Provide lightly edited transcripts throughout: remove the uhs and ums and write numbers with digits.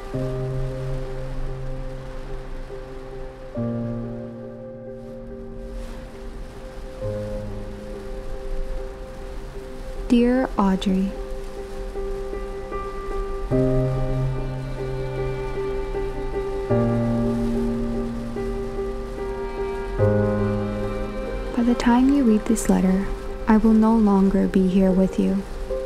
Dear Audrey, by the time you read this letter, I will no longer be here with you.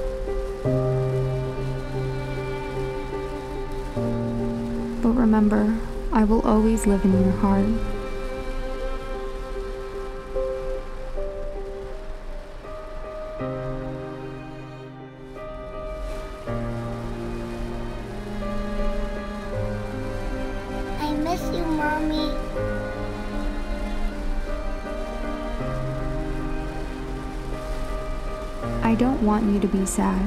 But remember, I will always live in your heart. I miss you, Mommy. I don't want you to be sad.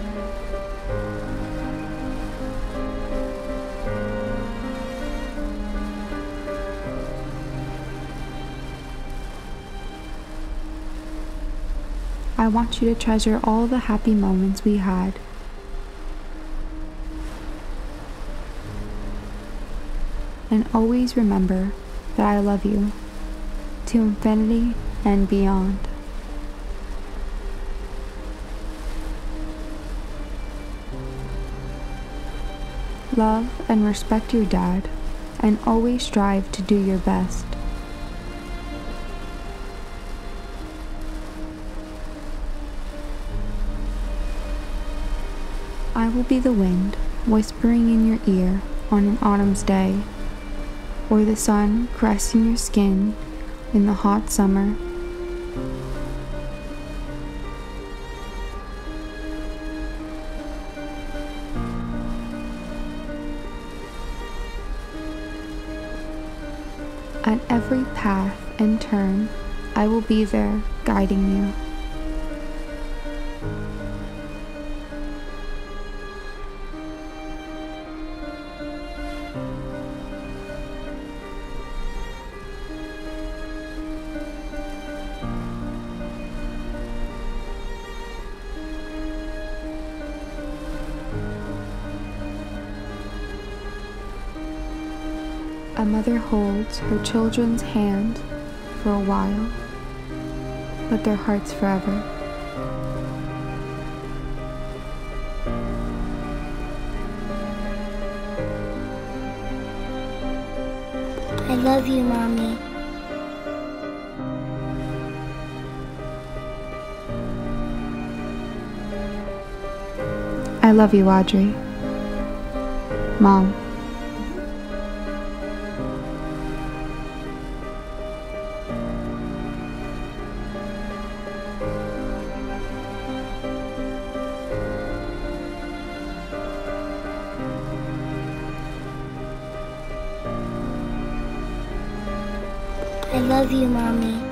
I want you to treasure all the happy moments we had. And always remember that I love you to infinity and beyond. Love and respect your dad, and always strive to do your best. I will be the wind whispering in your ear on an autumn's day, or the sun caressing your skin in the hot summer. At every path and turn, I will be there guiding you. A mother holds her children's hand for a while, but their hearts forever. I love you, Mommy. I love you, Audrey. Mom. I love you, Mommy.